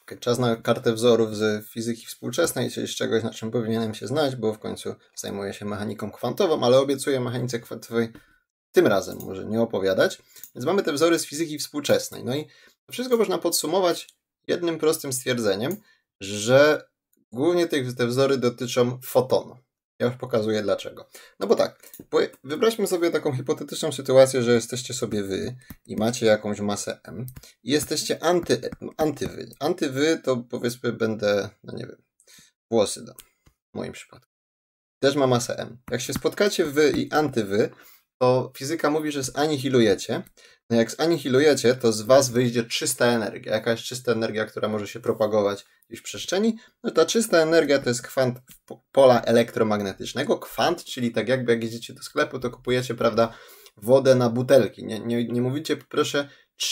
Czas na kartę wzorów z fizyki współczesnej, czyli z czegoś, na czym powinienem się znać, bo w końcu zajmuję się mechaniką kwantową, ale obiecuję mechanice kwantowej tym razem może nie opowiadać. Więc mamy te wzory z fizyki współczesnej. No i to wszystko można podsumować jednym prostym stwierdzeniem, że głównie te wzory dotyczą fotonu. Ja już pokazuję dlaczego. No bo tak, wyobraźmy sobie taką hipotetyczną sytuację, że jesteście sobie wy i macie jakąś masę m i jesteście antywy. Antywy to powiedzmy będę, no nie wiem, włosy dam, w moim przypadku. Też ma masę m. Jak się spotkacie wy i antywy, to fizyka mówi, że zanihilujecie. No jak zanihilujecie, to z was wyjdzie czysta energia. Jakaś czysta energia, która może się propagować gdzieś w przestrzeni. No ta czysta energia to jest kwant pola elektromagnetycznego. Kwant, czyli tak jakby jak jedziecie do sklepu, to kupujecie, prawda, wodę na butelki. Nie mówicie, proszę,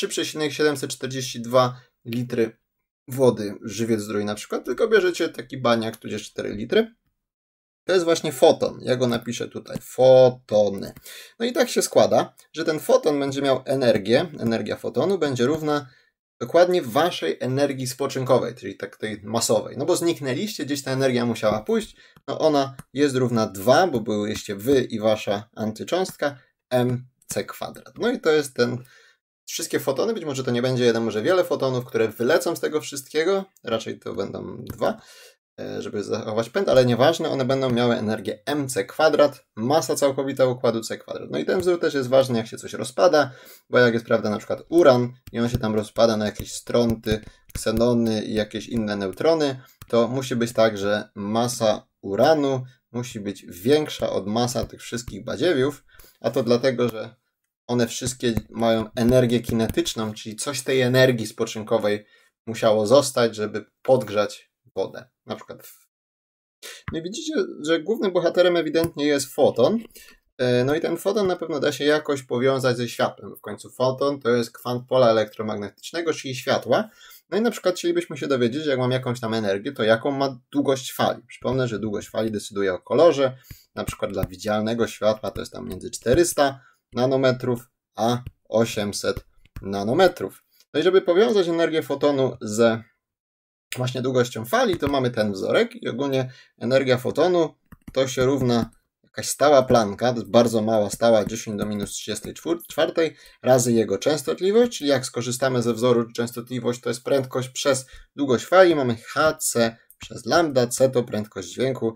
3,742 litry wody, żywiec zdrój na przykład, tylko bierzecie taki baniak, tudzież 4 litry. To jest właśnie foton. Ja go napiszę tutaj. Fotony. No i tak się składa, że ten foton będzie miał energię. Energia fotonu będzie równa dokładnie waszej energii spoczynkowej, czyli tak tej masowej. No bo zniknęliście, gdzieś ta energia musiała pójść. No ona jest równa 2, bo byłyście wy i wasza antycząstka mc². No i to jest ten... Wszystkie fotony, być może to nie będzie jeden, może wiele fotonów, które wylecą z tego wszystkiego. Raczej to będą 2. Żeby zachować pęd, ale nieważne, one będą miały energię mc², masa całkowita układu c². No i ten wzór też jest ważny, jak się coś rozpada, bo jak jest, prawda, na przykład uran i on się tam rozpada na jakieś stronty, ksenony i jakieś inne neutrony, to musi być tak, że masa uranu musi być większa od masa tych wszystkich badziewiów, a to dlatego, że one wszystkie mają energię kinetyczną, czyli coś tej energii spoczynkowej musiało zostać, żeby podgrzać wodę. Na przykład. No i widzicie, że głównym bohaterem ewidentnie jest foton. No i ten foton na pewno da się jakoś powiązać ze światłem. W końcu foton to jest kwant pola elektromagnetycznego, czyli światła. No i na przykład chcielibyśmy się dowiedzieć, że jak mam jakąś tam energię, to jaką ma długość fali. Przypomnę, że długość fali decyduje o kolorze. Na przykład dla widzialnego światła to jest tam między 400 nanometrów a 800 nanometrów. No i żeby powiązać energię fotonu ze właśnie długością fali, to mamy ten wzorek i ogólnie energia fotonu to się równa jakaś stała planka, to jest bardzo mała stała, 10 do minus 34 razy jego częstotliwość, czyli jak skorzystamy ze wzoru częstotliwość, to jest prędkość przez długość fali, mamy hc przez lambda, c to prędkość dźwięku,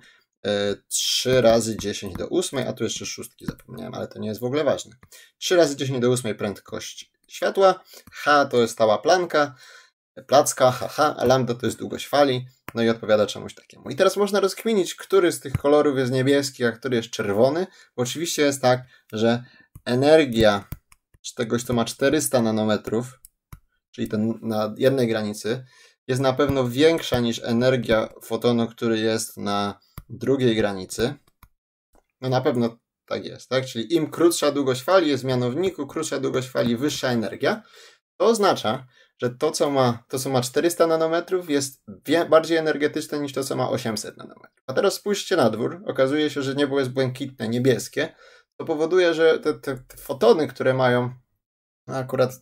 3 razy 10 do 8, a tu jeszcze szóstki zapomniałem, ale to nie jest w ogóle ważne. 3 razy 10 do 8 prędkość światła, h to jest stała planka, placka, haha, a lambda to jest długość fali, no i odpowiada czemuś takiemu. I teraz można rozkminić, który z tych kolorów jest niebieski, a który jest czerwony, bo oczywiście jest tak, że energia czegoś, co ma 400 nanometrów, czyli ten na jednej granicy, jest na pewno większa niż energia fotonu, który jest na drugiej granicy. No na pewno tak jest, tak? Czyli im krótsza długość fali jest w mianowniku, krótsza długość fali, wyższa energia. To oznacza, że to, co ma 400 nanometrów, jest bardziej energetyczne niż to, co ma 800 nanometrów. A teraz spójrzcie na dwór. Okazuje się, że niebo jest błękitne, niebieskie. To powoduje, że te fotony, które mają akurat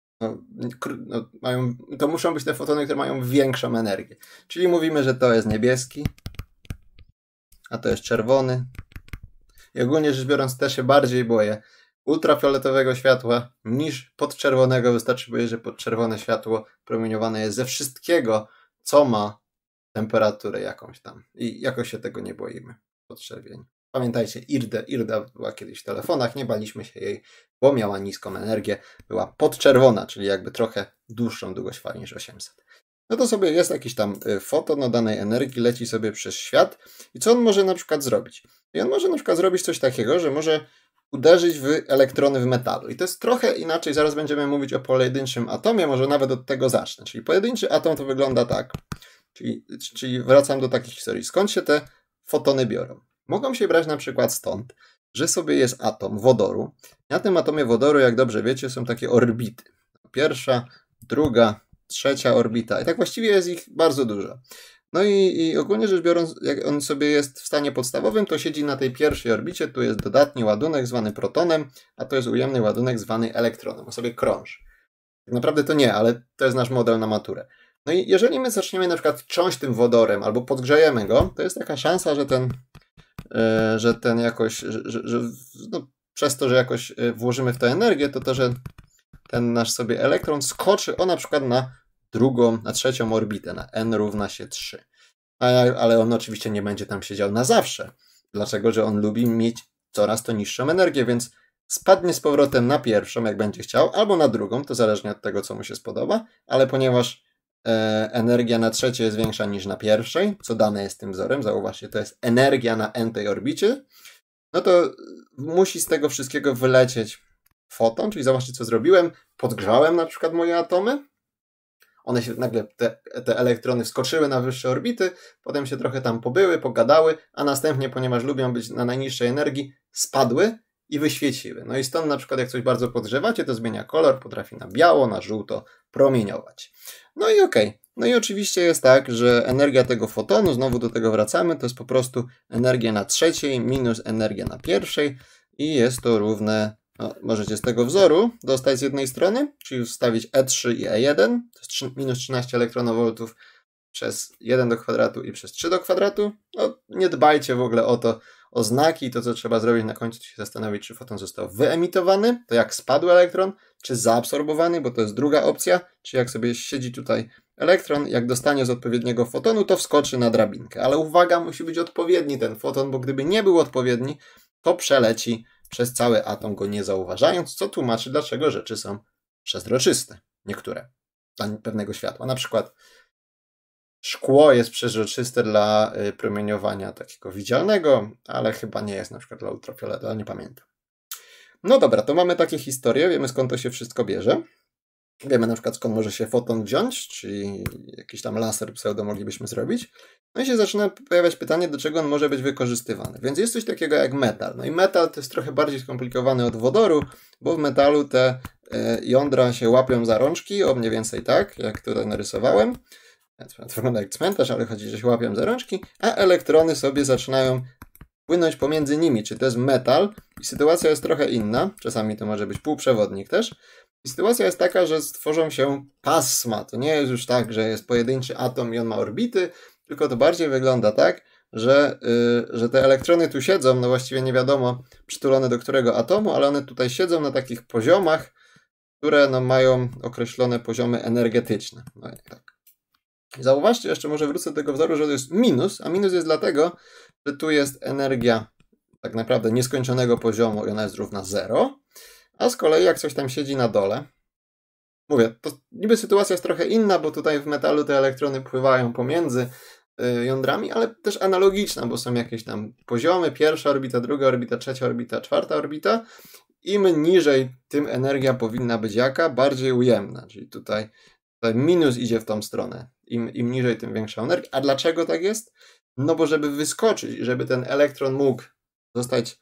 to muszą być te fotony, które mają większą energię. Czyli mówimy, że to jest niebieski, a to jest czerwony. I ogólnie rzecz biorąc też się bardziej boję ultrafioletowego światła niż podczerwonego. Wystarczy powiedzieć, że podczerwone światło promieniowane jest ze wszystkiego, co ma temperaturę jakąś tam. I jakoś się tego nie boimy. Podczerwieni. Pamiętajcie, Irda była kiedyś w telefonach, nie baliśmy się jej, bo miała niską energię. Była podczerwona, czyli jakby trochę dłuższą długość fali niż 800. No to sobie jest jakiś tam foton o danej energii, leci sobie przez świat. I co on może na przykład zrobić? I on może na przykład zrobić coś takiego, że może uderzyć w elektrony w metalu. I to jest trochę inaczej, zaraz będziemy mówić o pojedynczym atomie, może nawet od tego zacznę. Czyli pojedynczy atom to wygląda tak. Czyli wracam do takiej historii. Skąd się te fotony biorą? Mogą się brać na przykład stąd, że sobie jest atom wodoru. Na tym atomie wodoru, jak dobrze wiecie, są takie orbity. Pierwsza, druga, trzecia orbita. I tak właściwie jest ich bardzo dużo. No i ogólnie rzecz biorąc, jak on sobie jest w stanie podstawowym, to siedzi na tej pierwszej orbicie, tu jest dodatni ładunek zwany protonem, a to jest ujemny ładunek zwany elektronem. On sobie krąży. Tak naprawdę to nie, ale to jest nasz model na maturę. No i jeżeli my zaczniemy na przykład trząść tym wodorem albo podgrzejemy go, to jest taka szansa, że ten jakoś, no, przez to, że jakoś włożymy w to energię, to że ten nasz sobie elektron skoczy na przykład na trzecią orbitę, na n równa się 3. Ale on oczywiście nie będzie tam siedział na zawsze. Dlaczego? Że on lubi mieć coraz to niższą energię, więc spadnie z powrotem na pierwszą, jak będzie chciał, albo na drugą, to zależnie od tego, co mu się spodoba, ale ponieważ energia na trzeciej jest większa niż na pierwszej, co dane jest tym wzorem, zauważcie, to jest energia na n-tej orbicie, no to musi z tego wszystkiego wylecieć foton, czyli zobaczcie, co zrobiłem. Podgrzałem na przykład moje atomy, one się nagle, te elektrony wskoczyły na wyższe orbity, potem się trochę tam pobyły, pogadały, a następnie, ponieważ lubią być na najniższej energii, spadły i wyświeciły. No i stąd na przykład jak coś bardzo podgrzewacie, to zmienia kolor, potrafi na biało, na żółto promieniować. No i okej. No i oczywiście jest tak, że energia tego fotonu, znowu do tego wracamy, to jest po prostu energia na trzeciej minus energia na pierwszej i jest to równe, no, możecie z tego wzoru dostać z jednej strony, czyli wstawić E3 i E1, to jest minus 13 elektronowoltów przez 1 do kwadratu i przez 3 do kwadratu. No, nie dbajcie w ogóle o znaki, to co trzeba zrobić na końcu, to się zastanowić, czy foton został wyemitowany, to jak spadł elektron, czy zaabsorbowany, bo to jest druga opcja, czy jak sobie siedzi tutaj elektron, jak dostanie z odpowiedniego fotonu, to wskoczy na drabinkę. Ale uwaga, musi być odpowiedni ten foton, bo gdyby nie był odpowiedni, to przeleci przez cały atom, go nie zauważając, co tłumaczy, dlaczego rzeczy są przezroczyste. Niektóre. Dla pewnego światła. Na przykład szkło jest przezroczyste dla promieniowania takiego widzialnego, ale chyba nie jest na przykład dla ultrafioletu, ale nie pamiętam. No dobra, to mamy takie historie, wiemy skąd to się wszystko bierze. Wiemy na przykład skąd może się foton wziąć, czyli jakiś tam laser pseudo moglibyśmy zrobić. No i się zaczyna pojawiać pytanie, do czego on może być wykorzystywany. Więc jest coś takiego jak metal. No i metal to jest trochę bardziej skomplikowany od wodoru, bo w metalu te jądra się łapią za rączki, mniej więcej tak, jak tutaj narysowałem. To wygląda jak cmentarz, ale chodzi, że się łapią za rączki, a elektrony sobie zaczynają płynąć pomiędzy nimi. Czy to jest metal? I sytuacja jest trochę inna. Czasami to może być półprzewodnik też. I sytuacja jest taka, że stworzą się pasma. To nie jest już tak, że jest pojedynczy atom i on ma orbity, tylko to bardziej wygląda tak, że te elektrony tu siedzą, no właściwie nie wiadomo przytulone do którego atomu, ale one tutaj siedzą na takich poziomach, które no, mają określone poziomy energetyczne. No i tak. Zauważcie, jeszcze może wrócę do tego wzoru, że to jest minus, a minus jest dlatego, że tu jest energia tak naprawdę nieskończonego poziomu i ona jest równa 0, a z kolei jak coś tam siedzi na dole, mówię, to niby sytuacja jest trochę inna, bo tutaj w metalu te elektrony pływają pomiędzy jądrami, ale też analogiczna, bo są jakieś tam poziomy, pierwsza orbita, druga orbita, trzecia orbita, czwarta orbita. Im niżej, tym energia powinna być jaka? Bardziej ujemna, czyli tutaj minus idzie w tą stronę. Im niżej, tym większa energia. A dlaczego tak jest? No bo żeby wyskoczyć, żeby ten elektron mógł zostać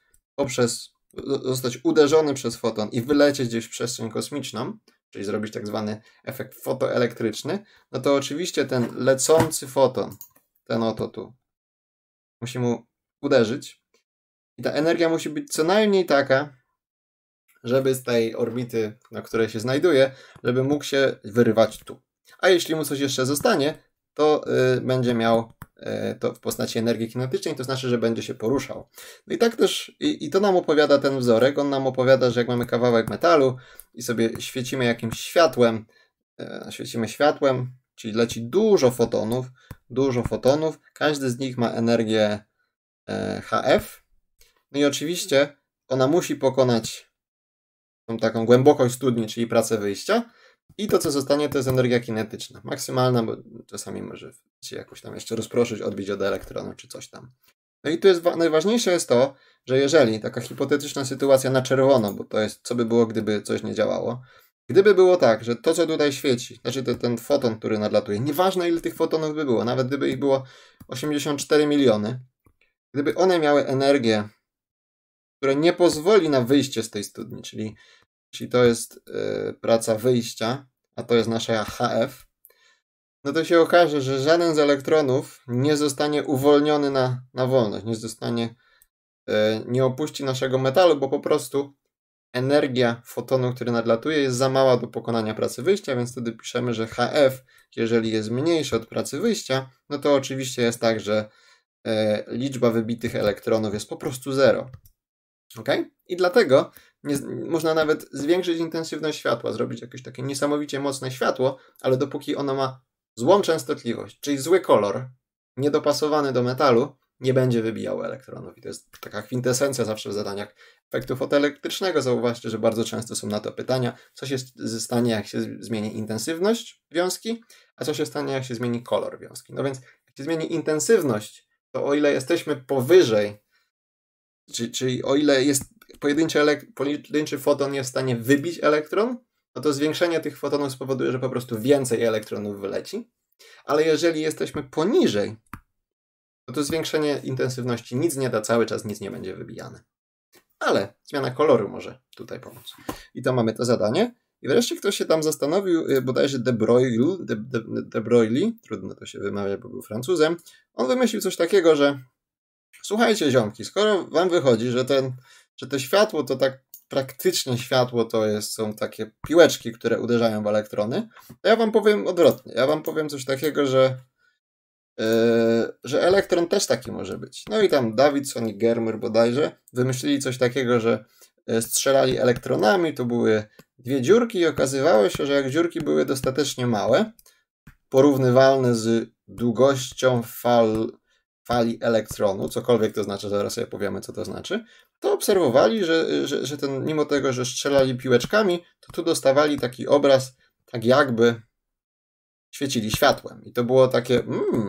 uderzony przez foton i wylecieć gdzieś w przestrzeń kosmiczną, czyli zrobić tak zwany efekt fotoelektryczny, no to oczywiście ten lecący foton, ten oto tu, musi mu uderzyć i ta energia musi być co najmniej taka, żeby z tej orbity, na której się znajduje, żeby mógł się wyrywać tu. A jeśli mu coś jeszcze zostanie, to będzie miał to w postaci energii kinetycznej, to znaczy, że będzie się poruszał. No i tak też, i to nam opowiada ten wzorek, on nam opowiada, że jak mamy kawałek metalu i sobie świecimy jakimś światłem, czyli leci dużo fotonów, każdy z nich ma energię HF, no i oczywiście ona musi pokonać tą taką głębokość studni, czyli pracę wyjścia, i to, co zostanie, to jest energia kinetyczna. Maksymalna, bo czasami może się jakoś tam jeszcze rozproszyć, odbić od elektronu, czy coś tam. No i tu jest najważniejsze jest to, że jeżeli taka hipotetyczna sytuacja na czerwono, bo to jest, co by było, gdyby coś nie działało, gdyby było tak, że to, co tutaj świeci, znaczy ten foton, który nadlatuje, nieważne ile tych fotonów by było, nawet gdyby ich było 84 miliony, gdyby one miały energię, która nie pozwoli na wyjście z tej studni, czyli to jest praca wyjścia, a to jest nasza HF, no to się okaże, że żaden z elektronów nie zostanie uwolniony na wolność, nie opuści naszego metalu, bo po prostu energia fotonu, który nadlatuje, jest za mała do pokonania pracy wyjścia, więc wtedy piszemy, że HF, jeżeli jest mniejszy od pracy wyjścia, no to oczywiście jest tak, że liczba wybitych elektronów jest po prostu 0. Ok? I dlatego można nawet zwiększyć intensywność światła, zrobić jakieś takie niesamowicie mocne światło, ale dopóki ono ma złą częstotliwość, czyli zły kolor, niedopasowany do metalu, nie będzie wybijało elektronów. I to jest taka kwintesencja zawsze w zadaniach efektu fotoelektrycznego. Zauważcie, że bardzo często są na to pytania, co się stanie, jak się zmieni intensywność wiązki, a co się stanie, jak się zmieni kolor wiązki. No więc jak się zmieni intensywność, to o ile jesteśmy powyżej, czyli o ile jest pojedynczy foton jest w stanie wybić elektron, no to zwiększenie tych fotonów spowoduje, że po prostu więcej elektronów wyleci. Ale jeżeli jesteśmy poniżej, no to zwiększenie intensywności nic nie da, cały czas nic nie będzie wybijane. Ale zmiana koloru może tutaj pomóc. I to mamy to zadanie. I wreszcie ktoś się tam zastanowił, bodajże de Broglie, trudno to się wymawia, bo był Francuzem, on wymyślił coś takiego, że słuchajcie ziomki, skoro wam wychodzi, że to światło to tak praktycznie światło to są takie piłeczki, które uderzają w elektrony, to ja wam powiem odwrotnie. Ja wam powiem coś takiego, że elektron też taki może być. No i tam Davidson i Germer bodajże wymyślili coś takiego, że strzelali elektronami, to były dwie dziurki i okazywało się, że jak dziurki były dostatecznie małe, porównywalne z długością fali elektronu, cokolwiek to znaczy, zaraz sobie powiemy, co to znaczy, to obserwowali, że mimo tego, że strzelali piłeczkami, to tu dostawali taki obraz, tak jakby świecili światłem. I to było takie,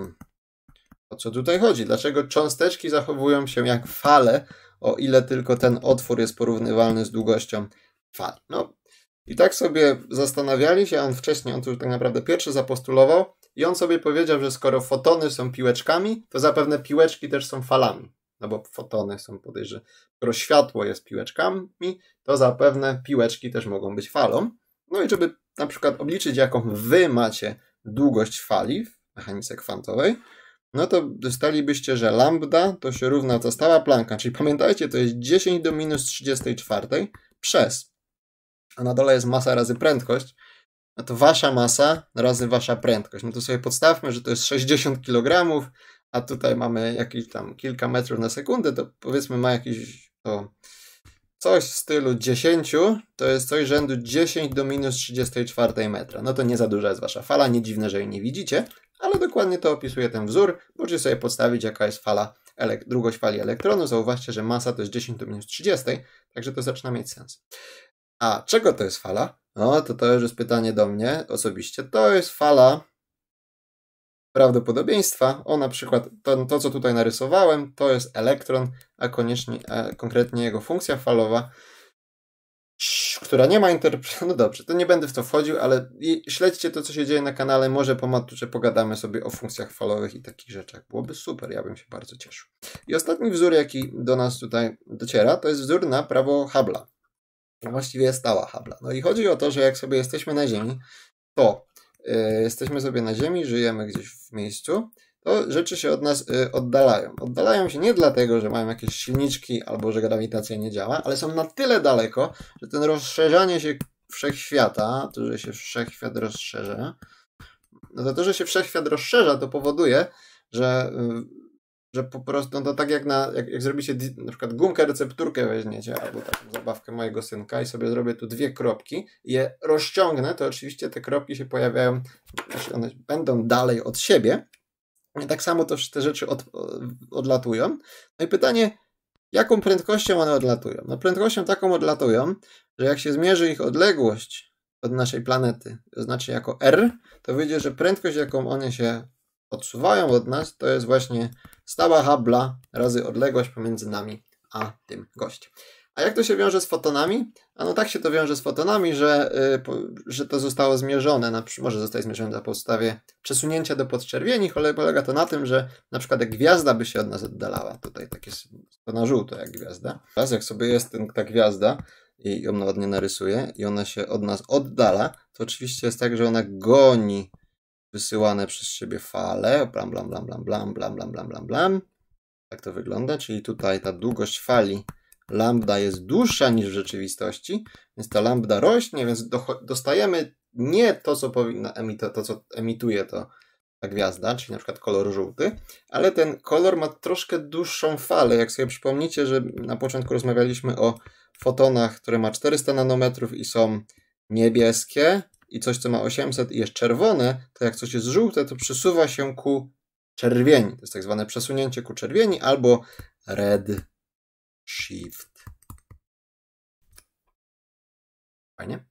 o co tutaj chodzi? Dlaczego cząsteczki zachowują się jak fale, o ile tylko ten otwór jest porównywalny z długością fali? No i tak sobie zastanawiali się, on to już tak naprawdę pierwszy zapostulował i on sobie powiedział, że skoro fotony są piłeczkami, to zapewne piłeczki też są falami. No bo fotony są, podejrzewam, skoro światło jest piłeczkami, to zapewne piłeczki też mogą być falą. No i żeby na przykład obliczyć, jaką wy macie długość fali w mechanice kwantowej, no to dostalibyście, że lambda to się równa ta stała planka, czyli pamiętajcie, to jest 10 do minus 34 przez, a na dole jest masa razy prędkość, no to wasza masa razy wasza prędkość. No to sobie podstawmy, że to jest 60 kg, a tutaj mamy jakieś tam kilka metrów na sekundę, to powiedzmy ma jakieś coś w stylu 10, to jest coś rzędu 10 do minus 34 metra. No to nie za duża jest wasza fala, nie dziwne, że jej nie widzicie, ale dokładnie to opisuje ten wzór. Możecie sobie podstawić, jaka jest długość fali elektronu. Zauważcie, że masa to jest 10 do minus 30, także to zaczyna mieć sens. A czego to jest fala? No to już jest pytanie do mnie osobiście. To jest fala prawdopodobieństwa. O, na przykład to co tutaj narysowałem, to jest elektron, a konkretnie jego funkcja falowa, która nie ma interpretacji. No dobrze, to nie będę w to wchodził, ale śledźcie to, co się dzieje na kanale. Może po maturze pogadamy sobie o funkcjach falowych i takich rzeczach. Byłoby super, ja bym się bardzo cieszył. I ostatni wzór, jaki do nas tutaj dociera, to jest wzór na prawo Hubble'a. A właściwie stała Hubble'a. No i chodzi o to, że jak sobie jesteśmy na Ziemi, to jesteśmy sobie na Ziemi, żyjemy gdzieś w miejscu, to rzeczy się od nas oddalają. Oddalają się nie dlatego, że mają jakieś silniczki albo że grawitacja nie działa, ale są na tyle daleko, że ten rozszerzanie się wszechświata, to, że się wszechświat rozszerza, no to, że się wszechświat rozszerza, to powoduje, że po prostu, no to tak jak zrobicie na przykład gumkę recepturkę weźmiecie, albo taką zabawkę mojego synka i sobie zrobię tu dwie kropki i je rozciągnę, to oczywiście te kropki się pojawiają, znaczy one będą dalej od siebie. I tak samo też te rzeczy odlatują. No i pytanie, jaką prędkością one odlatują? No prędkością taką odlatują, że jak się zmierzy ich odległość od naszej planety, to znaczy jako r, to wyjdzie, że prędkość, jaką one się odsuwają od nas, to jest właśnie stała Hubble'a razy odległość pomiędzy nami a tym gościem. A jak to się wiąże z fotonami? A no tak się to wiąże z fotonami, że to zostało zmierzone, może zostać zmierzone na podstawie przesunięcia do podczerwieni, ale polega to na tym, że na przykład jak gwiazda by się od nas oddalała, tutaj tak jest to na żółto jak gwiazda, teraz jak sobie jest ta gwiazda i ją ładnie narysuję i ona się od nas oddala, to oczywiście jest tak, że ona goni wysyłane przez siebie fale, blam, blam, blam, blam, blam, blam, blam, blam, blam, blam. Tak to wygląda, czyli tutaj ta długość fali lambda jest dłuższa niż w rzeczywistości, więc ta lambda rośnie, więc dostajemy nie to, co powinna to, co emituje to ta gwiazda, czyli na przykład kolor żółty, ale ten kolor ma troszkę dłuższą falę. Jak sobie przypomnicie, że na początku rozmawialiśmy o fotonach, które ma 400 nanometrów i są niebieskie, i coś, co ma 800 i jest czerwone, to jak coś jest żółte, to przesuwa się ku czerwieni. To jest tak zwane przesunięcie ku czerwieni albo red shift. Fajnie?